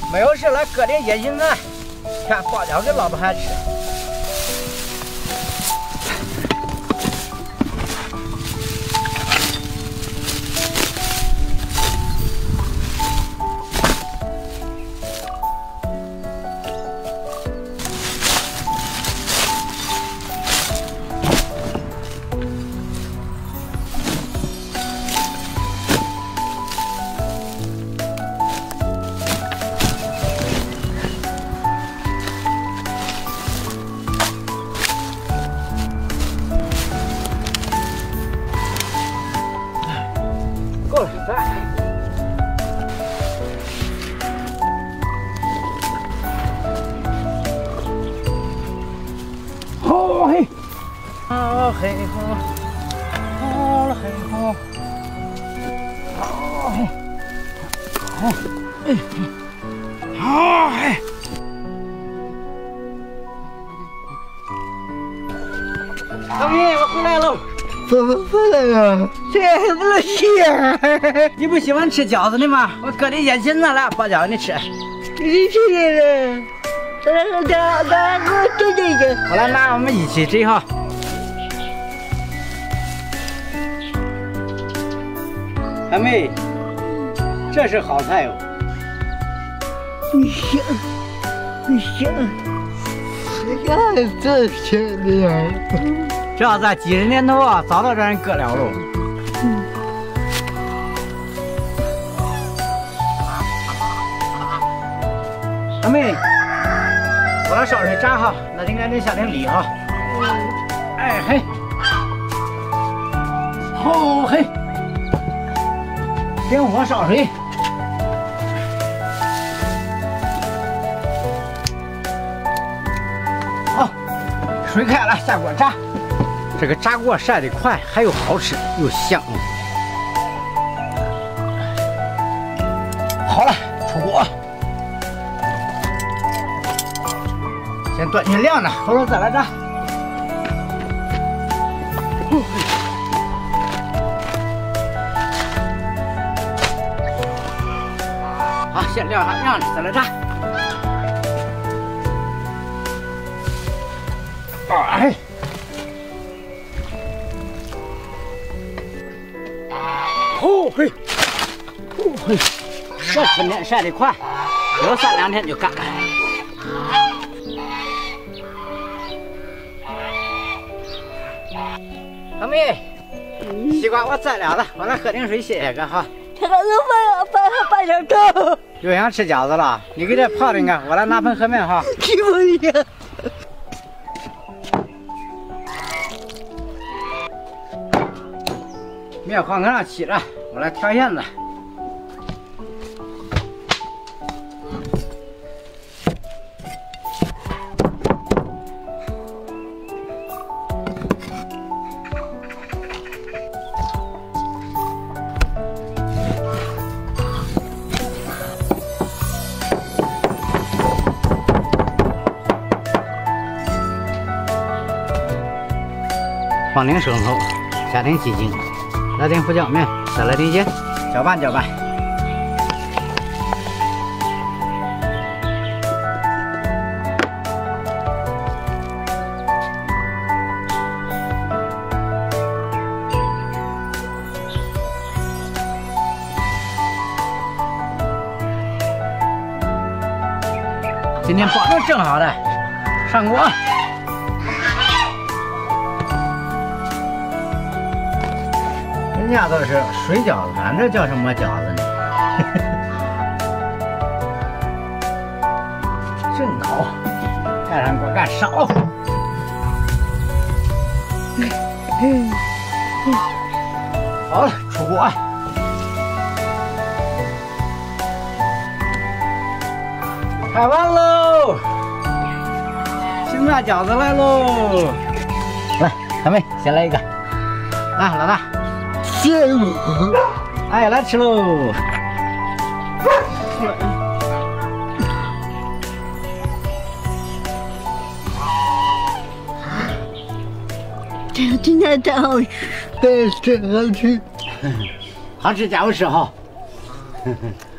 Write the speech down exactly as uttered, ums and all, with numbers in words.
没有事来割点野芹菜，看包饺给老婆还吃。 够了，再来。好嘿，好嘿好，好了嘿好，好嘿，好，哎，好嘿。小米，我回来喽。 怎么回来了？这还不能吃？ 你不喜欢吃饺子的吗？我割点野芹菜来包饺给你吃。 你吃的，咱咱咱给我整整整。 我来拿，我们一起吃哈。小妹，这是好菜哟。 你香，你香，谁干这些的呀？ 这要在几十年头啊，早都让人割了喽。嗯。小妹，我来烧水炸哈，那应该得下点米哈。嗯。哎嘿，好嘿，点火烧水。好，水开了，下锅炸。 这个炸锅晒得快，还有好吃又香。好了，出锅，先端去晾着，回头再来炸。好，先晾上晾着，再来炸。哎。 哦嘿，哦嘿，这春天晒得快，有三两天就干了。小妹，西瓜我摘了的，我来喝点水歇歇个哈。 这个是饭饭还半小粥。 又想吃饺子了？你给这泡着个，我来拿盆和面哈。 欺负你！ 面黄炕上沏着，我来调馅子。放点生抽，加点鸡精。 来点胡椒面，再来点盐，搅拌搅拌。今天包的正好的，上锅。 人家都是水饺子，咱这叫什么饺子呢？正烤，盖上锅盖烧。好了，出锅。开完喽，青菜饺子来喽！来，小妹，先来一个。来，老大。 羡慕， 哎，来吃喽！ 这个今天真好吃，真是好吃， 好吃家伙吃哈。